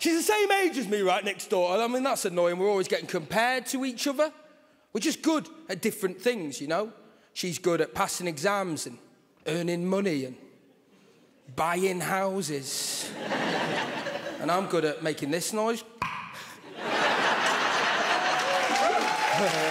She's the same age as me right next door. I mean, that's annoying. We're always getting compared to each other. We're just good at different things, you know? She's good at passing exams and earning money and buying houses. And I'm good at making this noise.